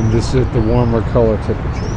and this is at the warmer color temperature.